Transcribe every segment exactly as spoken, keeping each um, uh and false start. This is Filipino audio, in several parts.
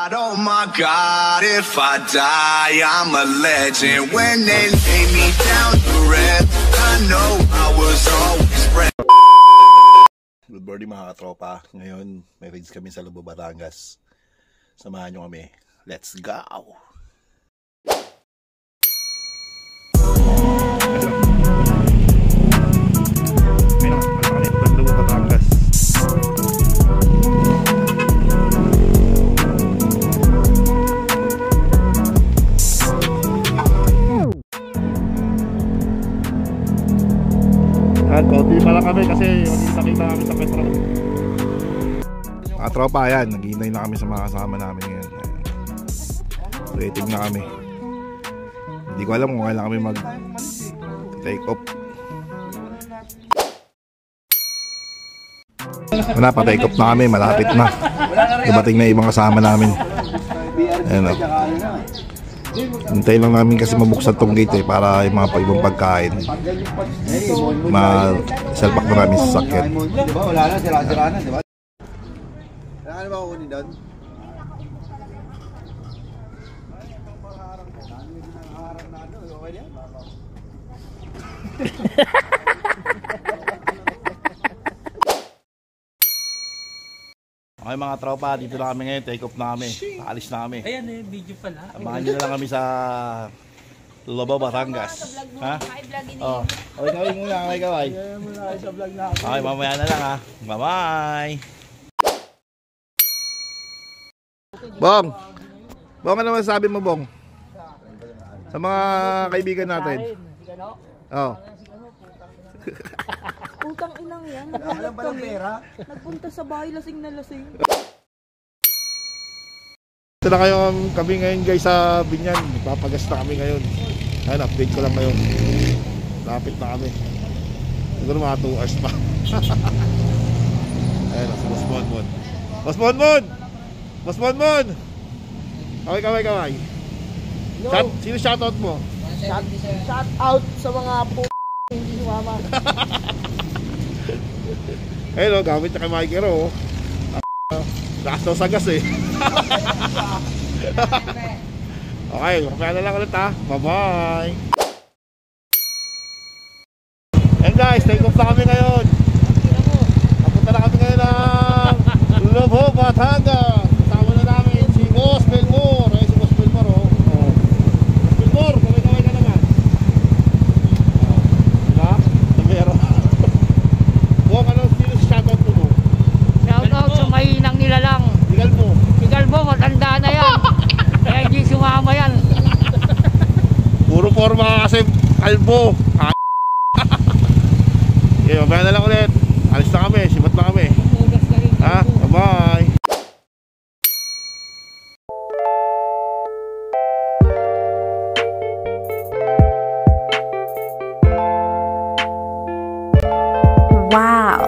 God, oh my God, if I die, I'm a legend. When they lay me down to rest, I know I was always ready. Good morning mga katropa. Ngayon, may rides kami sa Lobo, Batangas. Samahan nyo kami. Let's go! Konti pala kami kasi magkita-kita kami sa petrol. Mga tropa, ayan, naghihintay na kami sa mga kasama namin ngayon. Waiting na kami. Hindi ko alam kung kailan kami mag take off. Wala pa, take off na kami, malapit na. Dumating na ibang kasama namin. Ayan o. Hintay lang namin kasi mabuksan tong gate eh, para yung mga ibang pagkain ma-selpak na namin sa sakyan. Diba? Wala na, sira-sira na, diba? Kailangan ba kukunin doon? Okay mga tropa, dito na kami ngayon, take off na kami, paalis na kami. Ayan eh, video pala. Samahan nyo na lang kami sa Lobo, Batangas. Ha? Oh, okay, kaway muna, kaway kaway. Okay, mamaya na lang ha. Bye-bye! Bong! Bong, ano masasabi mo, Bong? Sa mga kaibigan natin. Oh. Utang inang yan. Alam ba ng pera? Nagpunta sa bahay, lasing na lasing. Ito na kayo kami ngayon guys sa Binyan. Papagas na kami ngayon. Ayun, update ko lang ngayon. Lapit na kami. Siguro mga two hours pa. Ayun, si Boss Monmon. Boss Monmon! Boss Monmon! Kaway, kaway, kaway. Shout, sino shoutout mo? Shout, shout out sa mga po hindi sumama. Ayun o, gamit na kay Mikey Ro. Lakas sa gas eh. Okay, mamaya na lang ulit ha. Bye-bye. And guys, take off na kami ngayon. Napunta na kami ngayon ng Lobo, Batangas. Kasama na namin si Boss Belmore. Ay, si Boss Belmore o. Oh. Boss Belmore, kaway-kaway ka naman. Oh. Diba? Tumero. Buwag ano, sino si shoutout mo mo? Shoutout sa mahinang nilalang. Sigal mo. Sigal mo, matanda na yan. Kaya hindi sumama yan. Puro forma kasi kalbo. Okay, mamaya na lang ulit. Alis na kami, sibat na kami. Ha? Bye-bye. Wow.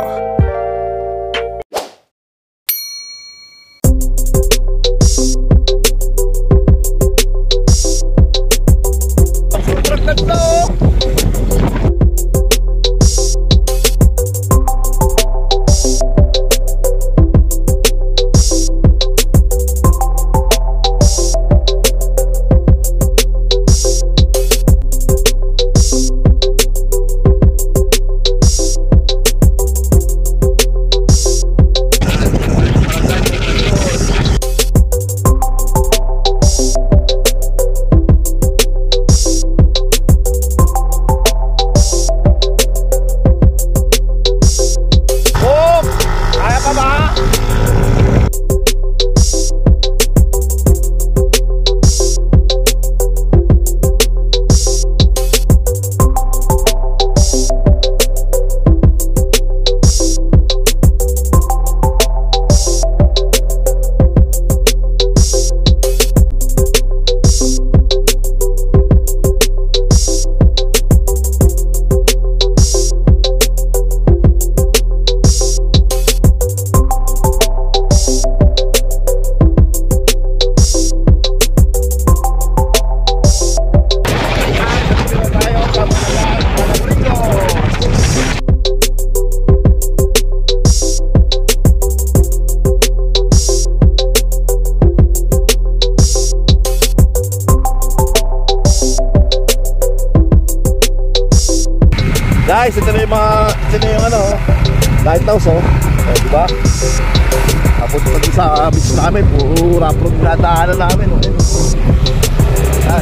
Guys, ito na yung mga, ito na yung ano, lighthouse, oh. Oh, diba? Tapos ito sa beach namin, puro rough road na daanan namin, oh. Yan.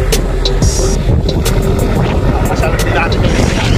Masyadong din natin yung beach namin.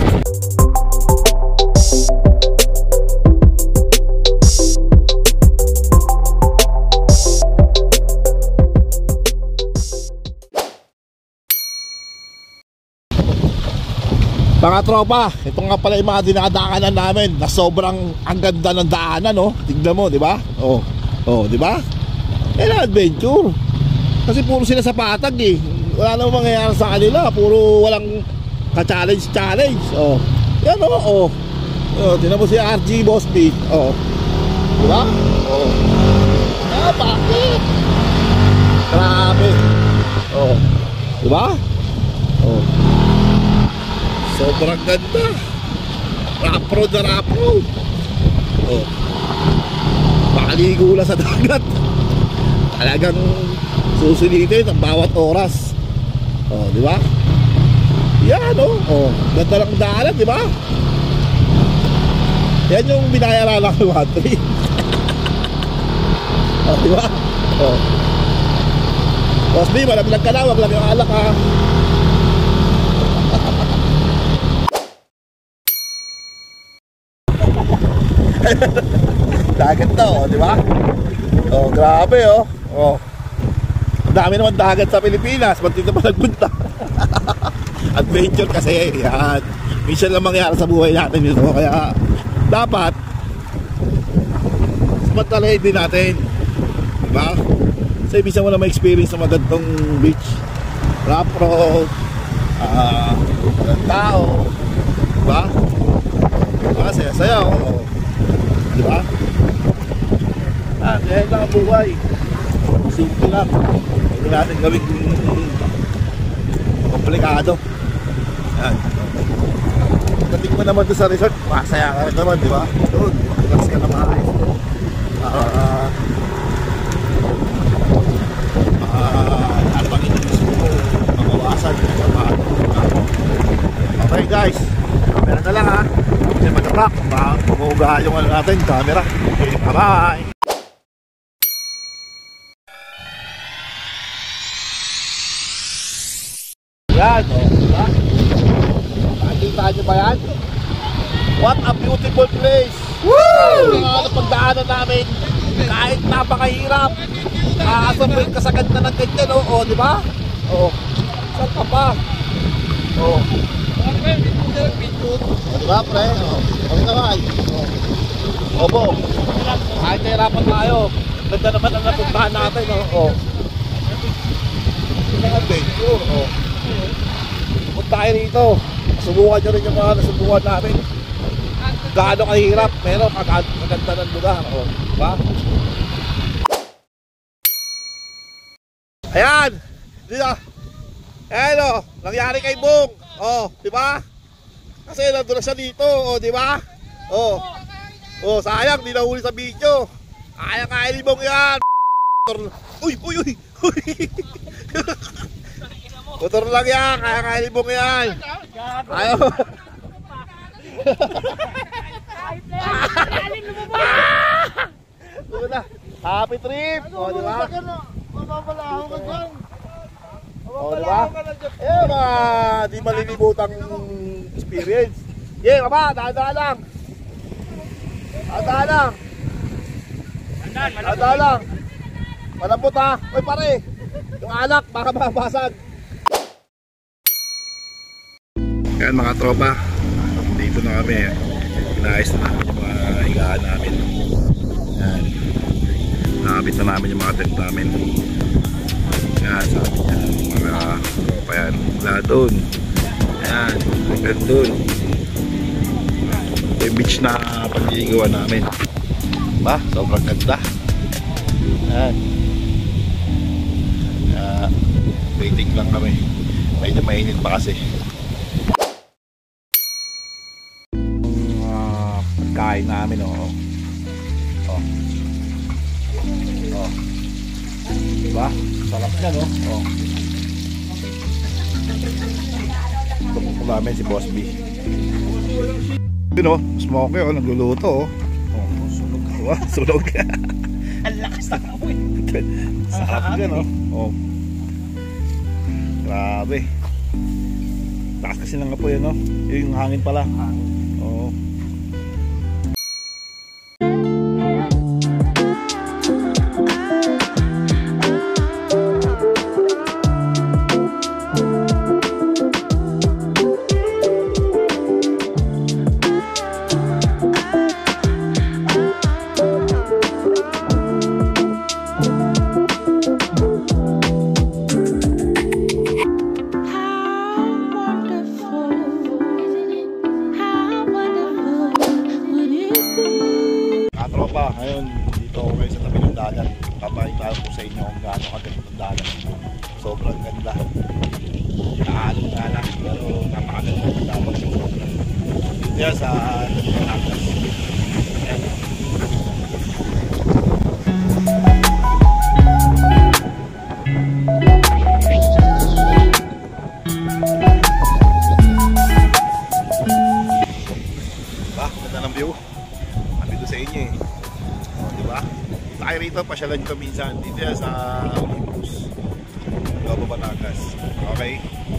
Mga tropa, ito nga pala yung mga dinadaanan namin na sobrang ang ganda ng daanan, no? Tignan mo, di ba? Oh, oh, di ba? Kaya adventure. Kasi puro sila sa patag eh. Wala namang mangyayari sa kanila, puro walang ka-challenge challenge. Oh. Yan oh, oh. Oh, tingnan mo si R G Boss B. Oh. Di ba? Oh. Ah, bakit? Grabe. Oh. Di ba? Oh. Sobrang ganda. Rough road na rough road. Oh. Makaligo lang sa dagat. Talagang susulitin ang bawat oras. Oh, di ba? Yan oh. Oh, ganda lang daanan, di ba? Yan yung binayaran ng Luhatri. Oh, di ba? Oh. Boss B, malaglag ka na, wag lang yung alak ha. Dagat to, oh, di ba? Oh, grabe oh. Oh. Ang dami naman dagat sa Pilipinas, ba't dito pa nagpunta? Adventure kasi, yan. Minsan lang mangyari sa buhay natin ito, kaya dapat samantalahin din natin. Di ba? Kasi minsan mo na ma-experience sa magandang beach. Rough road, ah, uh, tao. Di ba? Ah, saya-saya oh. Di ba? Ah, kaya lang ang buhay. Simple lang. Hindi natin gawing komplikado. Yan. Pagdating mo naman doon sa resort, masaya ka rin naman, di ba? Doon, relax ka na maayos. Ah, ah, ano bang ito gusto mo mabawasan? Okay guys, camera na lang ha. Kasi matabak, pag-uugahan yung ano natin, camera. Okay, bye-bye! Yan, o, diba? Nakikita nyo ba yan? What a beautiful place! Woo! Ang pagdaanan namin, kahit napakahirap, nakakasabay ka sa ganda ng ganyan, o, o, diba? O, saan ka pa? O, o, diba, pre? O, okay naman. O, opo, kahit nahirapan tayo, ganda naman ang napuntahan natin, o, o. Ito ang adventure, o. Punta tayo rito, subukan nyo rin yung mga nasubukan namin. Gaano kahirap, pero maganda ng lugar, o, diba? Ayan, dito. Ayan o, nangyari kay Bong. O, diba? Kasi nandun na siya dito, o, diba? O, o, sayang, di nahuli sa video. Kaya kaya ni Bong yan. Uy, uy, uy, uy. Motor lang yan, kaya kaya ni Bong yan. Ayaw. Happy trip! O, diba? Mapapalaho ka dyan. O, diba? Eh, mga di malilibutang experience. Yeah, baba, dahan-dahan lang. Dahan-dahan lang. Dahan-dahan lang. Malambot ha. Uy, pare. Yung alak, baka mabasag. Yan mga tropa. Dito na kami. Inaayos na namin yung mga higaan namin. Yan. Nakabit na namin yung mga tent namin. Yan, sabi niya. Mga tropa yan. Wala doon. Yan. Hanggang doon. Ito yung beach na pagliligawan namin. Diba? Sobrang ganda. Yan. Uh, waiting lang kami. Medyo mainit pa kasi. Yung uh, pagkain namin oh. Oh. Oh. Diba? Sarap yan oh. Oh. Tumukul namin si Boss B. Yun o, smoky o, nagluluto o. Oh, sunog. Diba? Sunog. Ang lakas ng amoy. Sarap dyan o. Oh. Grabe. Lakas kasi lang apoy ano. Yung hangin pala. Oo. Tropa, ngayon dito ako kayo sa tabi ng dagat. Papakita ko sa inyo kung gaano kaganda ng dagat. Sobrang ganda. Nakaalong nga lang, pero napakaganda ng dagat. Dito yan sa Nagas. Ayan. Diba? Ganda ng view. Sa inyo eh. O, diba? Tayo rito, pasyalan ko minsan. Dito yan sa Olympus. Lobo Batangas. Okay?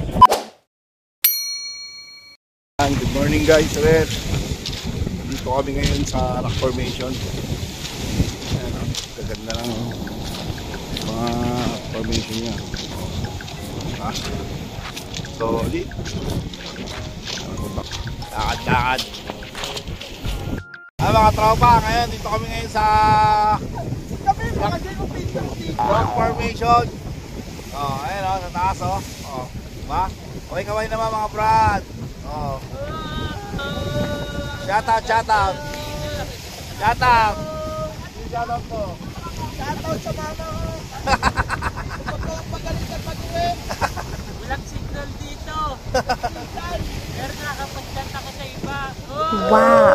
Good morning guys. Ulit. Dito kami ngayon sa rock formation. Ayan o. Gaganda ng mga formation niya. Ha? So, ulit. Lakad-lakad. Ah, mga tropa, ngayon dito kami ngayon sa rock formation. Oh, ayun oh, sa taas oh. Oh, diba? Okay, kaway naman mga brad. Oh. Shout out, shout out. Shout out. Shout out po. Shout out sa mama ko. Huwag ka lang pagalitan mag-uwi. Walang signal dito. Pero nakapag-chat ako sa iba. Wow.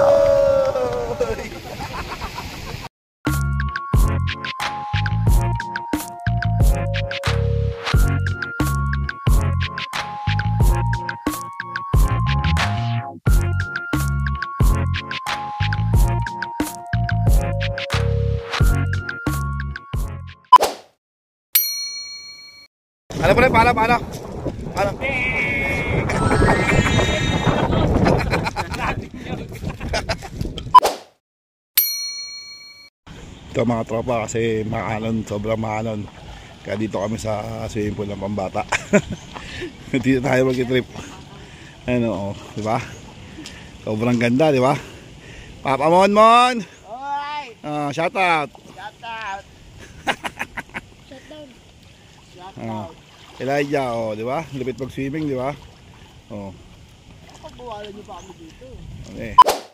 Ano pa rin? Paano? Paano? Paano? Ito mga tropa kasi makanon, sobrang makanon. Kaya dito kami sa swimming pool ng pambata. Dito tayo mag-trip. Ano, oh, di ba? Sobrang ganda, di ba? Papa Mon Mon! Alright. Uh, shout out! Shout out. Shout out. Shout Uh, out. Elijah, oh, di ba? Lupit mag-swimming, di ba? Oh. Pagbawalan niyo pa kami dito. Okay.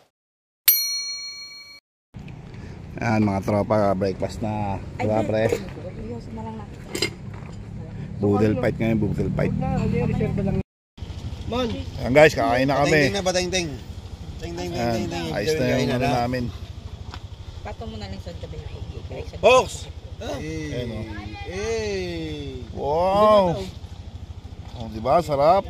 Yan mga tropa, breakfast na. Diba pre? Boodle fight ngayon, boodle fight. Mon. Yan guys, kakain na kami. Ting-ting na ba, ting-ting? Ting-ting, Yan, ting-ting, ting-ting. ayos na yung ano namin. Patong mo na lang sa tabi ng higit. Folks! Eh, Ayan, oh. eh. Wow! Oh, diba? Sarap.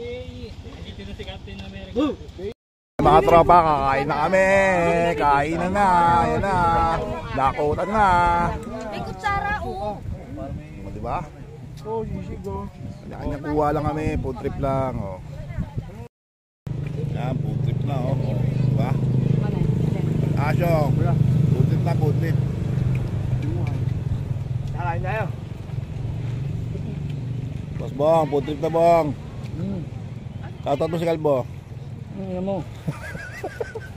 Mga tropa, kakain na kami. Kain na na. Ayan na. Dakutan na. May kutsara, oo. Oh, diba? Oh, sisigo. Kanya kuha lang kami. Food trip lang. Oh. Yan, food trip na. Oh. Diba? Asyong. Food trip na, food trip. Kakain tayo. Boss Bong, food trip na Bong. Shoutout mo si Kalbo. Ano mo?